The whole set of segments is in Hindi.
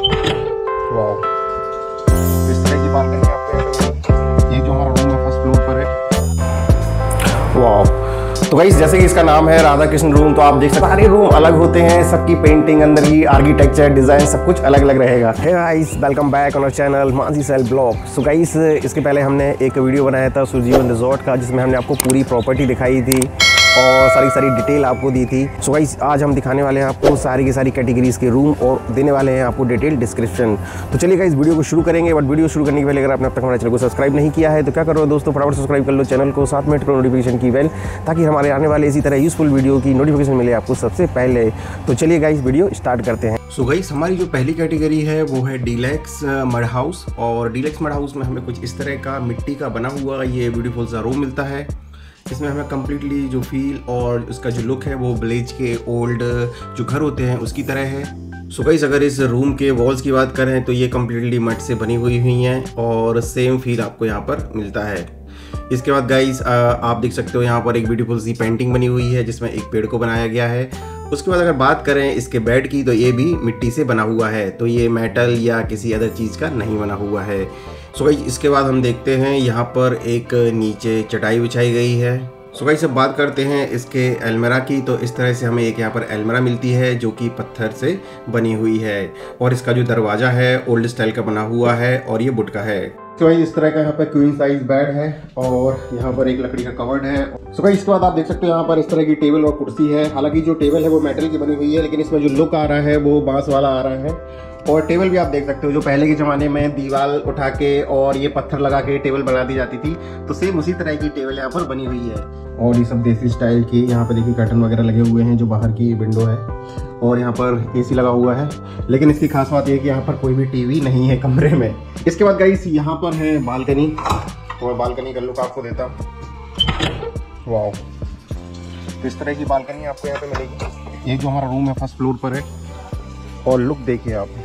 वाह, इस तरह की बालकनी आपको ये जो हमारा रूम है फर्स्ट फ्लोर पर है। वाह, तो गाइस जैसे कि इसका नाम है राधा कृष्ण रूम, तो आप देख सकते हैं सारे रूम अलग होते हैं, सबकी पेंटिंग अंदर की आर्किटेक्चर डिजाइन सब कुछ अलग अलग रहेगा। Hey guys, welcome back on our channel Manjhi सेल ब्लॉग। सो गाइस, इसके पहले हमने एक वीडियो बनाया था सुजीवन रिजॉर्ट का, जिसमें हमने आपको पूरी प्रॉपर्टी दिखाई थी और सारी डिटेल आपको दी थी। सो गाइस, आज हम दिखाने वाले हैं आपको सारी की सारी कैटेगरीज के रूम और देने वाले हैं आपको डिटेल डिस्क्रिप्शन। तो चलिए गाइस, वीडियो को शुरू करेंगे। बट वीडियो शुरू करने के पहले अगर आपने अब तक हमारे चैनल को सब्सक्राइब नहीं किया है तो क्या करो दोस्तों, फटाफट सब्सक्राइब कर लो चैनल को, साथ में नोटिफिकेशन की बेल, ताकि हमारे आने वाले इसी तरह यूजफुल वीडियो की नोटिफिकेशन मिले आपको सबसे पहले। तो चलिए गाइस, वीडियो स्टार्ट करते हैं। सो गाइस, हमारी जो पहली कैटेगरी है वो है डीलक्स मड हाउस। और डीलक्स मड हाउस में हमें कुछ इस तरह का मिट्टी का बना हुआ ये ब्यूटीफुल सा रूम मिलता है। इसमें हमें कम्प्लीटली जो फील और उसका जो लुक है वो विलेज के ओल्ड जो घर होते हैं उसकी तरह है। सो गाइस, अगर इस रूम के वॉल्स की बात करें तो ये कम्प्लीटली मड से बनी हुई हैं और सेम फील आपको यहाँ पर मिलता है। इसके बाद गाइस, आप देख सकते हो यहाँ पर एक ब्यूटीफुल सी पेंटिंग बनी हुई है जिसमें एक पेड़ को बनाया गया है। उसके बाद अगर बात करें इसके बेड की तो ये भी मिट्टी से बना हुआ है, तो ये मेटल या किसी अदर चीज़ का नहीं बना हुआ है। सो गाइस, इसके बाद हम देखते हैं यहाँ पर एक नीचे चटाई बिछाई गई है। सो गाइस, अब बात करते हैं इसके अलमीरा की। तो इस तरह से हमें एक यहाँ पर अलमीरा मिलती है जो कि पत्थर से बनी हुई है और इसका जो दरवाज़ा है ओल्ड स्टाइल का बना हुआ है और ये वुड का है। तो गाइस, इस तरह का यहाँ पर क्वीन साइज बेड है और यहाँ पर एक लकड़ी का कवर्ड है। सो गाइस, इसके बाद आप देख सकते हो यहाँ पर इस तरह की टेबल और कुर्सी है। हालांकि जो टेबल है वो मेटल की बनी हुई है, लेकिन इसमें जो लुक आ रहा है वो बांस वाला आ रहा है। और टेबल भी आप देख सकते हो जो पहले के ज़माने में दीवार उठा के और ये पत्थर लगा के टेबल बना दी जाती थी, तो सेम उसी तरह की टेबल यहाँ पर बनी हुई है। और ये सब देसी स्टाइल की यहाँ पर देखिए कर्टन वगैरह लगे हुए हैं जो बाहर की विंडो है और यहाँ पर एसी लगा हुआ है। लेकिन इसकी खास बात यह है कि यहाँ पर कोई भी टीवी नहीं है कमरे में। इसके बाद गाइस, यहाँ पर है बालकनी, तो मैं बालकनी का लुक आपको देता हूँ। वाह, तो इस तरह की बालकनी आपको यहाँ पे मिलेगी। ये जो हमारा रूम है फर्स्ट फ्लोर पर है और लुक देखिए आप।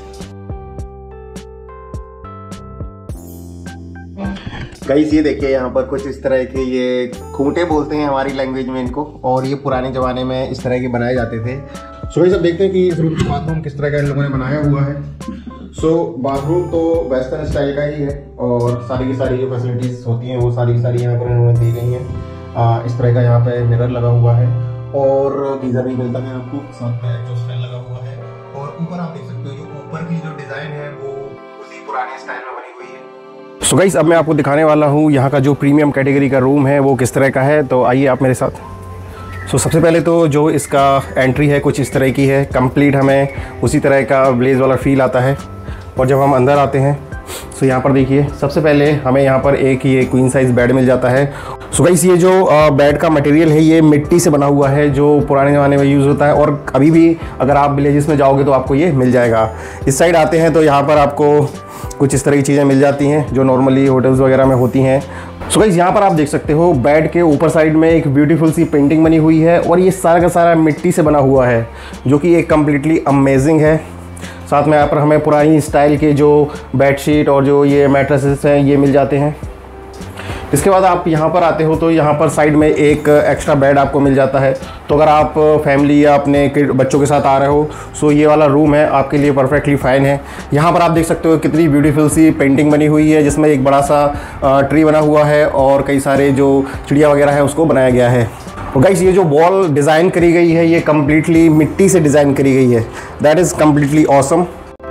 गाइस, ये देखिए यहाँ पर कुछ इस तरह के ये खूंटे बोलते हैं हमारी लैंग्वेज में इनको, और ये पुराने ज़माने में इस तरह के बनाए जाते थे। सो ये सब देखते हैं कि इस रूम का बाथरूम किस तरह का इन लोगों ने बनाया हुआ है। सो बाथरूम तो वेस्टर्न स्टाइल का ही है और सारी की सारी जो फैसिलिटीज़ होती हैं वो सारी की सारी यहाँ पर इन्होंने दी गई हैं। इस तरह का यहाँ पे मिरर लगा हुआ है और गीजर भी मिलता है आपको, साथ में एग्जॉस्ट फैन लगा हुआ है। और ऊपर आप देख सकते हो जो ऊपर की जो डिज़ाइन है वो उसी पुराने स्टाइल में बनी हुई है। सो गाइस, अब मैं आपको दिखाने वाला हूँ यहाँ का जो प्रीमियम कैटेगरी का रूम है वो किस तरह का है, तो आइए आप मेरे साथ। सो सबसे पहले तो जो इसका एंट्री है कुछ इस तरह की है, कंप्लीट हमें उसी तरह का ब्लेज वाला फील आता है। और जब हम अंदर आते हैं तो यहाँ पर देखिए सबसे पहले हमें यहाँ पर एक ये क्वीन साइज़ बेड मिल जाता है। सो गाइस, ये जो बेड का मटेरियल है ये मिट्टी से बना हुआ है जो पुराने ज़माने में यूज़ होता है और अभी भी अगर आप विलेजेस में जाओगे तो आपको ये मिल जाएगा। इस साइड आते हैं तो यहाँ पर आपको कुछ इस तरह की चीज़ें मिल जाती हैं जो नॉर्मली होटल्स वगैरह में होती हैं। सो गाइस, यहाँ पर आप देख सकते हो बेड के ऊपर साइड में एक ब्यूटीफुल सी पेंटिंग बनी हुई है और ये सारा का सारा मिट्टी से बना हुआ है जो कि एक कम्प्लीटली अमेजिंग है। साथ में यहाँ पर हमें पुरानी स्टाइल के जो बेडशीट और जो ये मैट्रेसेस हैं ये मिल जाते हैं। इसके बाद आप यहाँ पर आते हो तो यहाँ पर साइड में एक एक्स्ट्रा बेड आपको मिल जाता है। तो अगर आप फैमिली या अपने बच्चों के साथ आ रहे हो सो ये वाला रूम है आपके लिए परफेक्टली फ़ाइन है। यहाँ पर आप देख सकते हो कितनी ब्यूटीफुल सी पेंटिंग बनी हुई है जिसमें एक बड़ा सा ट्री बना हुआ है और कई सारे जो चिड़िया वगैरह है उसको बनाया गया है। और गाइस, ये जो वॉल डिज़ाइन करी गई है ये कम्प्लीटली मिट्टी से डिज़ाइन करी गई है। That is completely awesome.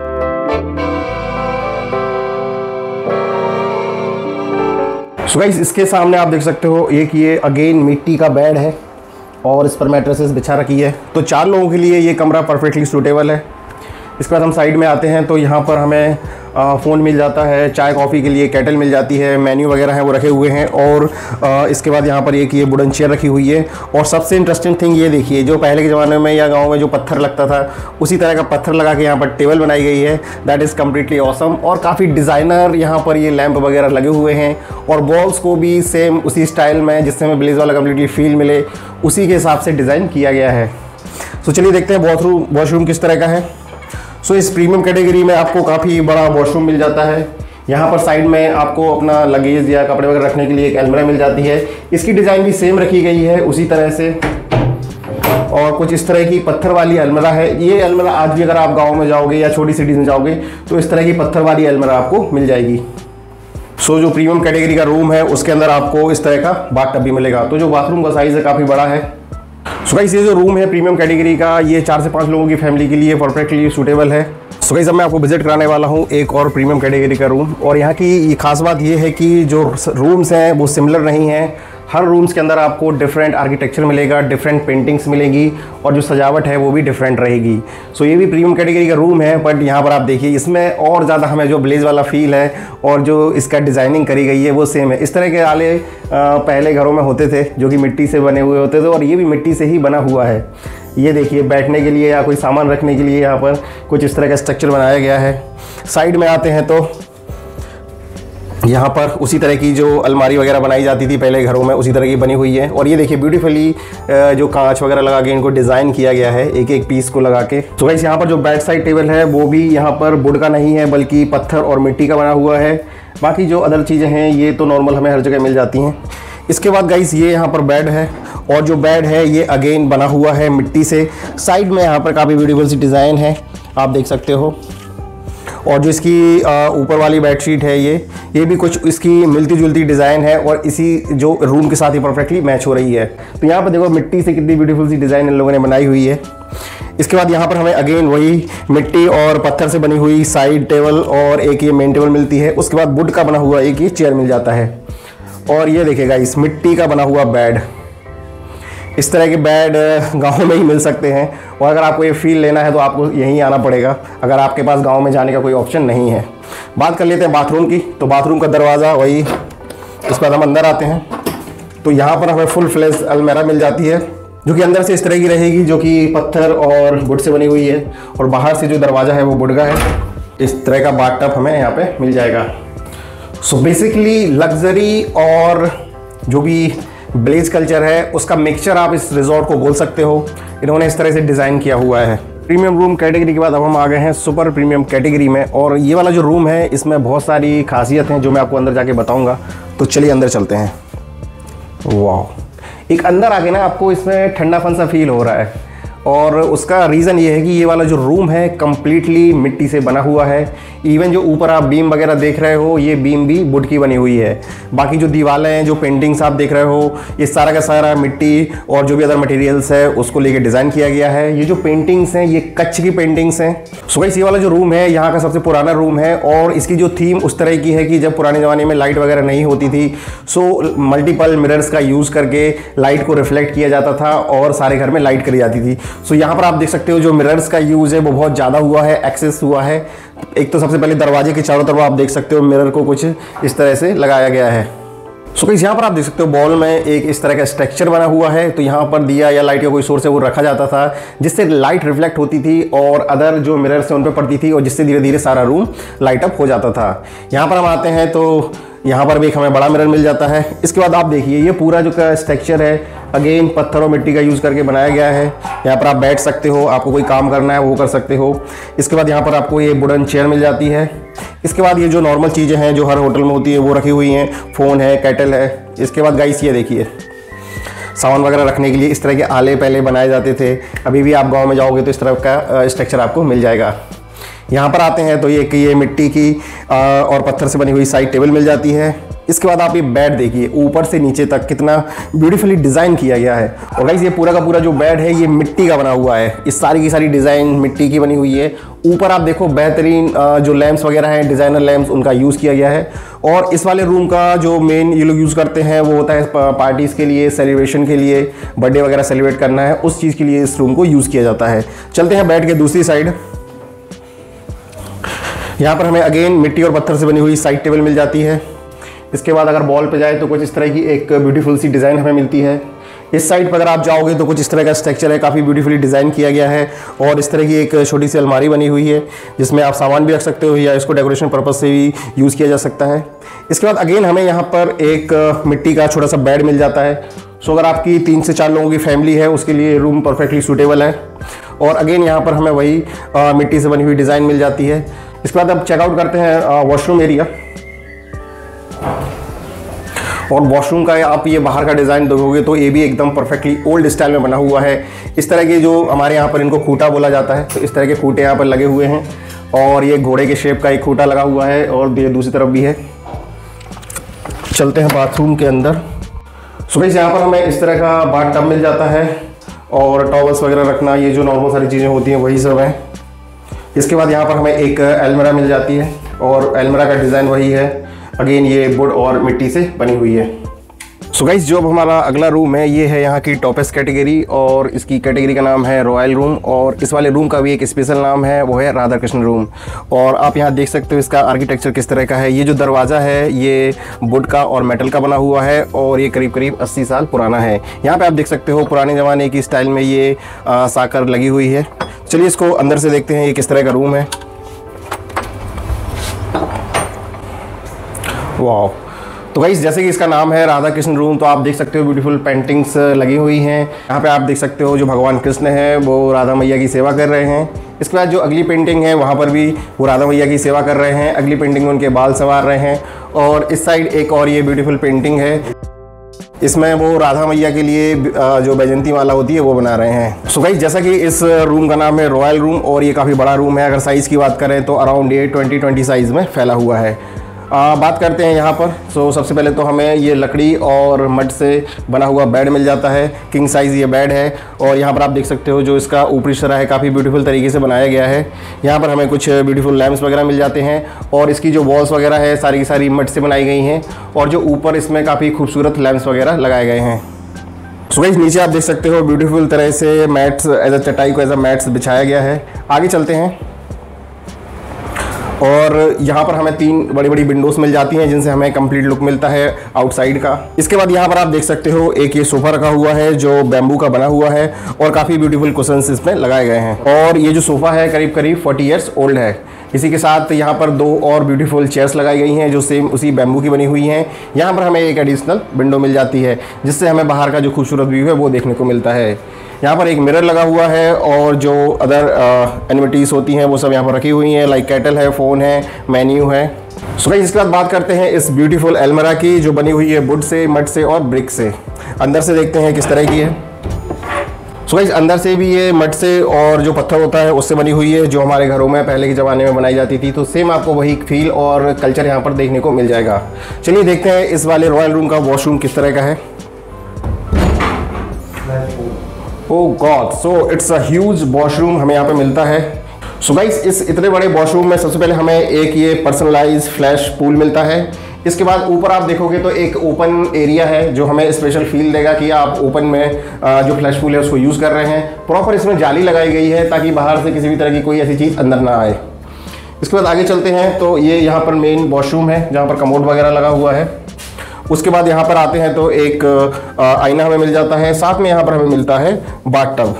So guys, इसके सामने आप देख सकते हो एक ये अगेन मिट्टी का बेड है और इस पर मैट्रेसेस बिछा रखी है, तो 4 लोगों के लिए ये कमरा परफेक्टली सूटेबल है। इसके बाद हम साइड में आते हैं तो यहाँ पर हमें फ़ोन मिल जाता है, चाय कॉफ़ी के लिए केटल मिल जाती है, मेन्यू वगैरह है वो रखे हुए हैं। और इसके बाद यहाँ पर एक ये वुडन चेयर रखी हुई है। और सबसे इंटरेस्टिंग थिंग ये देखिए, जो पहले के ज़माने में या गांव में जो पत्थर लगता था उसी तरह का पत्थर लगा के यहाँ पर टेबल बनाई गई है। That is completely awesome. और काफ़ी डिज़ाइनर यहाँ पर ये लैंप वगैरह लगे हुए हैं और वॉल्स को भी सेम उसी स्टाइल में जिससे हमें ब्लेज वाला कम्प्लीटली फील मिले उसी के हिसाब से डिज़ाइन किया गया है। तो चलिए देखते हैं वॉशरूम किस तरह का है। सो इस प्रीमियम कैटेगरी में आपको काफ़ी बड़ा वॉशरूम मिल जाता है। यहाँ पर साइड में आपको अपना लगेज या कपड़े वगैरह रखने के लिए एक अलमीरा मिल जाती है। इसकी डिज़ाइन भी सेम रखी गई है उसी तरह से। और कुछ इस तरह की पत्थर वाली अलमीरा है। ये अलमीरा आज भी अगर आप गाँव में जाओगे या छोटी सिटीज़ में जाओगे तो इस तरह की पत्थर वाली अलमीरा आपको मिल जाएगी। सो जो प्रीमियम कैटेगरी का रूम है उसके अंदर आपको इस तरह का बाथ टब भी मिलेगा। तो जो बाथरूम का साइज़ है काफ़ी बड़ा है। सो गाइस ये जो रूम है प्रीमियम कैटेगरी का, ये 4 से 5 लोगों की फैमिली के लिए परफेक्टली सूटेबल है। सो गाइस अब मैं आपको विजिट कराने वाला हूँ एक और प्रीमियम कैटेगरी का रूम। और यहाँ की ये खास बात ये है कि जो रूम्स हैं वो सिमिलर नहीं हैं। हर रूम्स के अंदर आपको डिफरेंट आर्किटेक्चर मिलेगा, डिफरेंट पेंटिंग्स मिलेंगी और जो सजावट है वो भी डिफरेंट रहेगी। सो ये भी प्रीमियम कैटेगरी का रूम है, बट यहाँ पर आप देखिए इसमें और ज़्यादा हमें जो ब्लेज वाला फील है और जो इसका डिज़ाइनिंग करी गई है वो सेम है। इस तरह के आले पहले घरों में होते थे जो कि मिट्टी से बने हुए होते थे और ये भी मिट्टी से ही बना हुआ है। ये देखिए बैठने के लिए या कोई सामान रखने के लिए यहाँ पर कुछ इस तरह का स्ट्रक्चर बनाया गया है। साइड में आते हैं तो यहाँ पर उसी तरह की जो अलमारी वगैरह बनाई जाती थी पहले घरों में, उसी तरह की बनी हुई है। और ये देखिए ब्यूटीफुली जो कांच वगैरह लगा के इनको डिज़ाइन किया गया है एक एक पीस को लगा के। तो गाइस यहाँ पर जो बेड साइड टेबल है वो भी यहाँ पर वुड का नहीं है बल्कि पत्थर और मिट्टी का बना हुआ है। बाकी जो अदर चीज़ें हैं ये तो नॉर्मल हमें हर जगह मिल जाती हैं। इसके बाद गाइस ये यहाँ पर बेड है और जो बेड है ये अगेन बना हुआ है मिट्टी से। साइड में यहाँ पर काफ़ी ब्यूटीफुल सी डिज़ाइन है, आप देख सकते हो। और जो इसकी ऊपर वाली बेडशीट है ये भी कुछ इसकी मिलती जुलती डिज़ाइन है और इसी जो रूम के साथ ही परफेक्टली मैच हो रही है। तो यहाँ पर देखो मिट्टी से कितनी ब्यूटीफुल सी डिज़ाइन इन लोगों ने बनाई हुई है। इसके बाद यहाँ पर हमें अगेन वही मिट्टी और पत्थर से बनी हुई साइड टेबल और एक ये मेन टेबल मिलती है। उसके बाद वुड का बना हुआ एक ये चेयर मिल जाता है। और ये देखिएगा इस मिट्टी का बना हुआ बेड। इस तरह के बेड गाँव में ही मिल सकते हैं और अगर आपको ये फील लेना है तो आपको यहीं आना पड़ेगा अगर आपके पास गांव में जाने का कोई ऑप्शन नहीं है। बात कर लेते हैं बाथरूम की। तो बाथरूम का दरवाज़ा वही, इस पर हम अंदर आते हैं तो यहाँ पर हमें फुल फ्लेश अलमीरा मिल जाती है जो कि अंदर से इस तरह की रहेगी, जो कि पत्थर और वुड से बनी हुई है। और बाहर से जो दरवाज़ा है वो वुड का है। इस तरह का बाथ टब हमें यहाँ पे मिल जाएगा। सो बेसिकली लग्जरी और जो भी ब्लेज कल्चर है उसका मिक्सचर आप इस रिजॉर्ट को बोल सकते हो। इन्होंने इस तरह से डिज़ाइन किया हुआ है। प्रीमियम रूम कैटेगरी के बाद अब हम आ गए हैं सुपर प्रीमियम कैटेगरी में। और ये वाला जो रूम है इसमें बहुत सारी खासियत हैं जो मैं आपको अंदर जाके बताऊंगा। तो चलिए अंदर चलते हैं। वाह, एक अंदर आके ना आपको इसमें ठंडापन सा फील हो रहा है और उसका रीज़न ये है कि ये वाला जो रूम है कम्प्लीटली मिट्टी से बना हुआ है। इवन जो ऊपर आप बीम वगैरह देख रहे हो ये बीम भी वुड की बनी हुई है। बाकी जो दीवारें हैं, जो पेंटिंग्स आप देख रहे हो, ये सारा का सारा मिट्टी और जो भी अदर मटेरियल्स है उसको लेके डिज़ाइन किया गया है। ये जो पेंटिंग्स हैं ये कच्छ की पेंटिंग्स हैं। सो गाइस ये वाला जो रूम है यहाँ का सबसे पुराना रूम है और इसकी जो थीम उस तरह की है कि जब पुराने ज़माने में लाइट वगैरह नहीं होती थी सो मल्टीपल मिरर्स का यूज़ करके लाइट को रिफ्लेक्ट किया जाता था और सारे घर में लाइट करी जाती थी। सो यहाँ पर आप देख सकते हो जो मिरर्स का यूज़ है वो बहुत ज़्यादा हुआ है, एक्सेस हुआ है। एक तो सबसे पहले दरवाजे के चारों तरफ आप देख सकते हो मिरर को कुछ इस तरह से लगाया गया है। सो गाइस यहाँ पर आप देख सकते हो बॉल में एक इस तरह का स्ट्रक्चर बना हुआ है। तो यहाँ पर दिया या लाइट का कोई सोर्स है वो रखा जाता था जिससे लाइट रिफ्लेक्ट होती थी और अदर जो मिरर्स हैं उन पर पड़ती थी और जिससे धीरे धीरे सारा रूम लाइट अप हो जाता था। यहाँ पर हम आते हैं तो यहाँ पर भी एक हमें बड़ा मिरर मिल जाता है। इसके बाद आप देखिए ये पूरा जो का स्ट्रक्चर है अगेन पत्थर और मिट्टी का यूज़ करके बनाया गया है। यहाँ पर आप बैठ सकते हो, आपको कोई काम करना है वो कर सकते हो। इसके बाद यहाँ पर आपको ये वुडन चेयर मिल जाती है। इसके बाद ये जो नॉर्मल चीज़ें हैं जो हर होटल में होती है वो रखी हुई हैं, फ़ोन है, केटल है। इसके बाद गाइस ये देखिए सामान वगैरह रखने के लिए इस तरह के आले पहले बनाए जाते थे। अभी भी आप गाँव में जाओगे तो इस तरह का स्ट्रक्चर आपको मिल जाएगा। यहाँ पर आते हैं तो ये मिट्टी की और पत्थर से बनी हुई साइड टेबल मिल जाती है। इसके बाद आप ये बेड देखिए ऊपर से नीचे तक कितना ब्यूटीफुली डिज़ाइन किया गया है। और गाइस ये पूरा का पूरा जो बेड है ये मिट्टी का बना हुआ है। इस सारी की सारी डिज़ाइन मिट्टी की बनी हुई है। ऊपर आप देखो बेहतरीन जो लैंप्स वगैरह हैं, डिज़ाइनर लैंप्स, उनका यूज़ किया गया है। और इस वाले रूम का जो मेन ये लोग यूज़ करते हैं वो होता है पार्टीज़ के लिए, सेलिब्रेशन के लिए, बर्थडे वगैरह सेलिब्रेट करना है उस चीज़ के लिए इस रूम को यूज़ किया जाता है। चलते हैं बेड के दूसरी साइड। यहाँ पर हमें अगेन मिट्टी और पत्थर से बनी हुई साइड टेबल मिल जाती है। इसके बाद अगर बॉल पे जाए तो कुछ इस तरह की एक ब्यूटीफुल सी डिज़ाइन हमें मिलती है। इस साइड पर अगर आप जाओगे तो कुछ इस तरह का स्ट्रक्चर है, काफ़ी ब्यूटीफुली डिज़ाइन किया गया है। और इस तरह की एक छोटी सी अलमारी बनी हुई है जिसमें आप सामान भी रख सकते हो या इसको डेकोरेशन पर्पज़ से भी यूज़ किया जा सकता है। इसके बाद अगेन हमें यहाँ पर एक मिट्टी का छोटा सा बेड मिल जाता है। सो अगर आपकी 3 से 4 लोगों की फैमिली है उसके लिए रूम परफेक्टली सूटेबल है। और अगेन यहाँ पर हमें वही मिट्टी से बनी हुई डिज़ाइन मिल जाती है। इसके बाद अब चेकआउट करते हैं वॉशरूम एरिया। और वॉशरूम का आप ये बाहर का डिज़ाइन देखोगे तो ये भी एकदम परफेक्टली ओल्ड स्टाइल में बना हुआ है। इस तरह के जो हमारे यहाँ पर इनको खूंटा बोला जाता है, तो इस तरह के खूंटे यहाँ पर लगे हुए हैं और ये घोड़े के शेप का एक खूंटा लगा हुआ है और ये दूसरी तरफ भी है। चलते हैं बाथरूम के अंदर। सो गाइस यहाँ पर हमें इस तरह का बाथ टब मिल जाता है और टॉवल्स वगैरह रखना, ये जो नॉर्मल सारी चीज़ें होती हैं वही सब हैं। इसके बाद यहाँ पर हमें एक अलमीरा मिल जाती है और अलमीरा का डिज़ाइन वही है, अगेन ये वुड और मिट्टी से बनी हुई है। सो गाइस जो अब हमारा अगला रूम है ये है यहाँ की टॉपेस्ट कैटेगरी और इसकी कैटेगरी का नाम है रॉयल रूम और इस वाले रूम का भी एक स्पेशल नाम है, वो है राधा कृष्ण रूम। और आप यहाँ देख सकते हो इसका आर्किटेक्चर किस तरह का है। ये जो दरवाज़ा है ये वुड का और मेटल का बना हुआ है और ये करीब करीब 80 साल पुराना है। यहाँ पे आप देख सकते हो पुराने ज़माने की स्टाइल में ये साकर लगी हुई है। चलिए इसको अंदर से देखते हैं ये किस तरह का रूम है। वाह, तो गाइस जैसे कि इसका नाम है राधा कृष्ण रूम, तो आप देख सकते हो ब्यूटीफुल पेंटिंग्स लगी हुई हैं। यहाँ पे आप देख सकते हो जो भगवान कृष्ण है वो राधा मैया की सेवा कर रहे हैं। इसके बाद जो अगली पेंटिंग है वहाँ पर भी वो राधा मैया की सेवा कर रहे हैं। अगली पेंटिंग में उनके बाल संवार रहे हैं और इस साइड एक और ये ब्यूटीफुल पेंटिंग है, इसमें वो राधा मैया के लिए जो बैजंती माला होती है वो बना रहे हैं। सो गाइस जैसा कि इस रूम का नाम है रॉयल रूम और ये काफ़ी बड़ा रूम है। अगर साइज़ की बात करें तो अराउंड ये 20 साइज़ में फैला हुआ है। बात करते हैं यहाँ पर। सो सबसे पहले तो हमें ये लकड़ी और मड से बना हुआ बेड मिल जाता है, किंग साइज़ ये बेड है। और यहाँ पर आप देख सकते हो जो इसका ऊपरी शरा है काफ़ी ब्यूटीफुल तरीके से बनाया गया है। यहाँ पर हमें कुछ ब्यूटीफुल लैम्प्स वगैरह मिल जाते हैं और इसकी जो वॉल्स वगैरह है सारी की सारी मड से बनाई गई हैं और जो ऊपर इसमें काफ़ी खूबसूरत लैम्प्स वगैरह लगाए गए हैं। सो गाइस नीचे आप देख सकते हो ब्यूटीफुल तरह से मैट्स एज अ चटाई को एज अ मैट्स बिछाया गया है। आगे चलते हैं और यहाँ पर हमें 3 बड़ी बड़ी विंडोज़ मिल जाती हैं जिनसे हमें कंप्लीट लुक मिलता है आउटसाइड का। इसके बाद यहाँ पर आप देख सकते हो एक ये सोफ़ा रखा हुआ है जो बैम्बू का बना हुआ है और काफ़ी ब्यूटीफुल कुशन्स इसमें लगाए गए हैं। और ये जो सोफ़ा है करीब करीब 40 ईयर्स ओल्ड है। इसी के साथ यहाँ पर 2 और ब्यूटीफुल चेयर्स लगाई गई हैं जो सेम उसी बैम्बू की बनी हुई हैं। यहाँ पर हमें एक एडिशनल विंडो मिल जाती है जिससे हमें बाहर का जो खूबसूरत व्यू है वो देखने को मिलता है। यहाँ पर एक मिरर लगा हुआ है और जो अदर एनिमिटीज़ होती हैं वो सब यहाँ पर रखी हुई हैं, लाइक केटल है, फ़ोन है, मेन्यू है। सो गाइस इसके बाद बात करते हैं इस ब्यूटीफुल अलमीरा की जो बनी हुई है वुड से, मड से और ब्रिक से। अंदर से देखते हैं किस तरह की है। सो गाइस अंदर से भी ये मड से और जो पत्थर होता है उससे बनी हुई है जो हमारे घरों में पहले के ज़माने में बनाई जाती थी। तो सेम आपको वही फील और कल्चर यहाँ पर देखने को मिल जाएगा। चलिए देखते हैं इस वाले रॉयल रूम का वॉशरूम किस तरह का है। Oh god, so it's a huge washroom हमें यहाँ पे मिलता है। सो गाइस इस इतने बड़े वॉशरूम में सबसे पहले हमें एक ये पर्सनलाइज फ्लैश पूल मिलता है। इसके बाद ऊपर आप देखोगे तो एक ओपन एरिया है जो हमें स्पेशल फील देगा कि आप ओपन में जो फ्लैश पूल है उसको यूज़ कर रहे हैं। प्रॉपर इसमें जाली लगाई गई है ताकि बाहर से किसी भी तरह की कोई ऐसी चीज़ अंदर ना आए। इसके बाद आगे चलते हैं तो ये यहाँ पर मेन वॉशरूम है जहाँ पर कमोड वगैरह लगा हुआ है। उसके बाद यहाँ पर आते हैं तो एक आईना हमें मिल जाता है, साथ में यहाँ पर हमें मिलता है बाथ टब।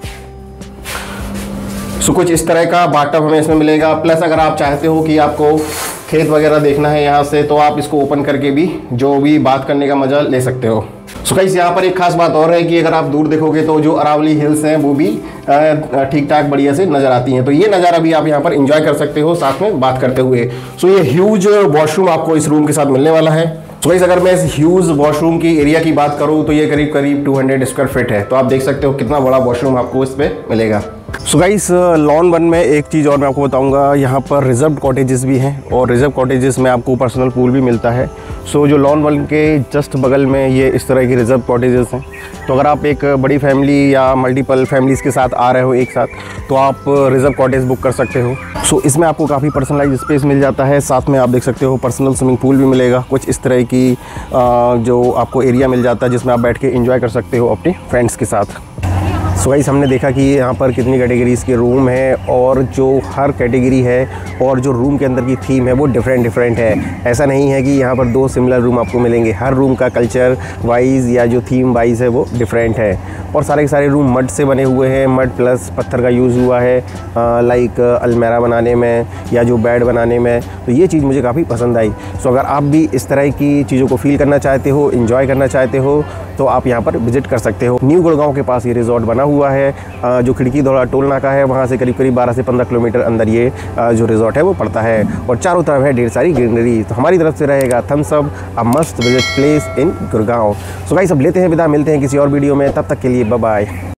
सो कुछ इस तरह का बाथ टब हमें इसमें मिलेगा। प्लस अगर आप चाहते हो कि आपको खेत वगैरह देखना है यहाँ से तो आप इसको ओपन करके भी जो भी बात करने का मजा ले सकते हो। सो गाइस यहाँ पर एक खास बात और है कि अगर आप दूर देखोगे तो जो अरावली हिल्स हैं वो भी ठीक ठाक बढ़िया से नज़र आती हैं। तो ये नज़ारा भी आप यहाँ पर एंजॉय कर सकते हो साथ में बात करते हुए। सो ये ह्यूज वॉशरूम आपको इस रूम के साथ मिलने वाला है। सो गाइस अगर मैं इस ह्यूज वॉशरूम की एरिया की बात करूँ तो ये करीब करीब 200 स्क्वायर फीट है। तो आप देख सकते हो कितना बड़ा वॉशरूम आपको इसमें मिलेगा। सो गाइस लॉन 1 में एक चीज़ और मैं आपको बताऊंगा, यहाँ पर रिजर्व कॉटेजेस भी हैं और रिजर्व कॉटेजेस में आपको पर्सनल पूल भी मिलता है। सो जो लॉन 1 के जस्ट बगल में ये इस तरह की रिजर्व कॉटेजेस हैं। तो अगर आप एक बड़ी फैमिली या मल्टीपल फैमिलीज़ के साथ आ रहे हो एक साथ तो आप रिजर्व कॉटेज बुक कर सकते हो। सो इसमें आपको काफ़ी पर्सनलाइज स्पेस मिल जाता है, साथ में आप देख सकते हो पर्सनल स्विमिंग पूल भी मिलेगा। कुछ इस तरह की जो आपको एरिया मिल जाता है जिसमें आप बैठ के एंजॉय कर सकते हो अपने फ्रेंड्स के साथ। सो गाइस हमने देखा कि यहाँ पर कितनी कैटेगरीज़ के रूम है और जो हर कैटेगरी है और जो रूम के अंदर की थीम है वो डिफरेंट है। ऐसा नहीं है कि यहाँ पर 2 सिमिलर रूम आपको मिलेंगे। हर रूम का कल्चर वाइज या जो थीम वाइज है वो डिफरेंट है। और सारे के सारे रूम मड से बने हुए हैं, मड प्लस पत्थर का यूज़ हुआ है लाइक अलमीरा बनाने में या जो बेड बनाने में। तो ये चीज़ मुझे काफ़ी पसंद आई। सो अगर आप भी इस तरह की चीज़ों को फील करना चाहते हो, इन्जॉय करना चाहते हो तो आप यहाँ पर विज़िट कर सकते हो। न्यू गुड़गांव के पास ये रिजॉर्ट बना हुआ है। जो खिड़की दौड़ा टोल नाका है वहाँ से करीब 12 से 15 किलोमीटर अंदर ये जो रिजॉर्ट है वो पड़ता है, और चारों तरफ है ढेर सारी ग्रीनरी। तो हमारी तरफ से रहेगा thumbs up, a must visit place in Gurgaon. So guys अब लेते हैं विदा, मिलते हैं किसी और वीडियो में, तब तक के लिए बाय बाय।